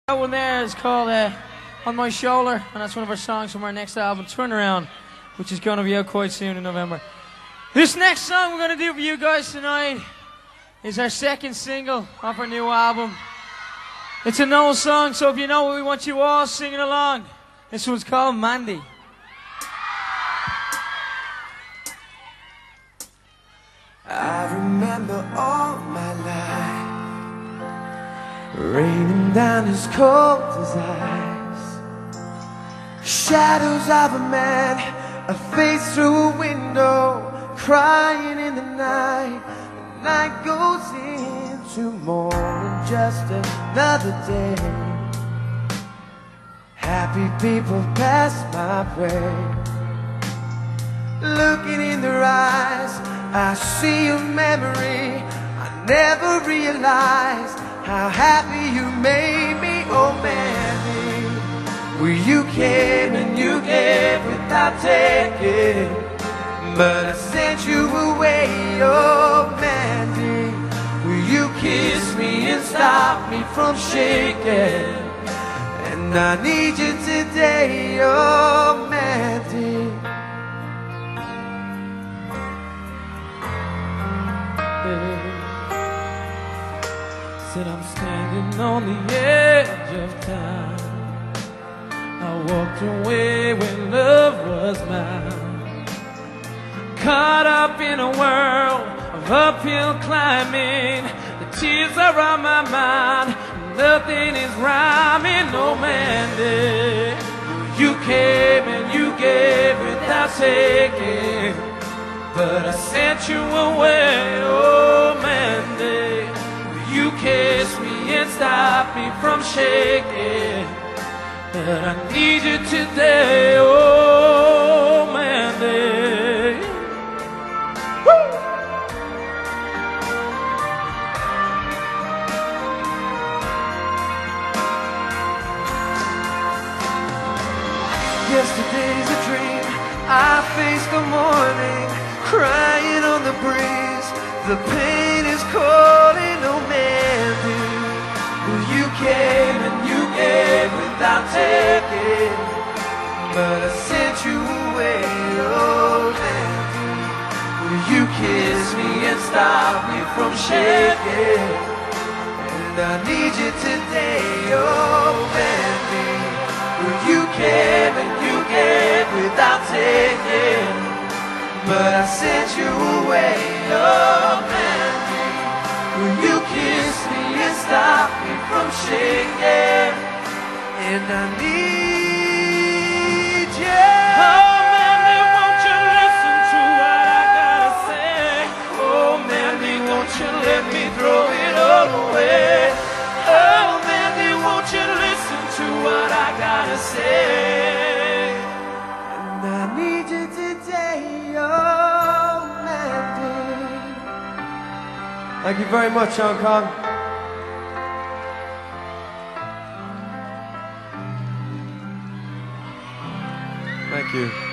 That one there is called On My Shoulder, and that's one of our songs from our next album, Turnaround, which is going to be out quite soon in November. This next song we're going to do for you guys tonight is our second single off our new album. It's an old song, so if you know it, we want you all singing along. This one's called Mandy. I remember all my life raining down as cold as ice. Shadows of a man, a face through a window, crying in the night. The night goes into morning, just another day. Happy people pass my way. Looking in their eyes, I see a memory. I never realized how happy you made me, oh Mandy. Well, you came and you gave without taking, but I sent you away, oh Mandy. Well, you kissed me and stopped me from shaking, and I need you today, oh Mandy. Said I'm standing on the edge of time. I walked away when love was mine. Caught up in a world of uphill climbing. The tears are on my mind. Nothing is rhyming, no Mandy. You came and you gave without taking, but I sent you away, oh Mandy. You kissed me and stopped me from shaking, but I need you today, oh Mandy. Woo! Yesterday's a dream, I face the morning, crying on the breeze. The pain is calling, oh Mandy. Well, you came and you gave without taking, but I sent you away, oh Mandy. Well, you kissed me and stopped me from shaking, and I need you today, oh Mandy. Well, you came and you gave without taking, but I sent you away, oh Mandy. Well, you kissed me and stopped me from shaking, and I need you. Oh Mandy, won't you listen to what I gotta say? Oh Mandy, won't you let me throw it all away? Oh Mandy, won't you listen to what I gotta say? And I need you today, oh Mandy. Thank you very much, Hong Kong. Thank you.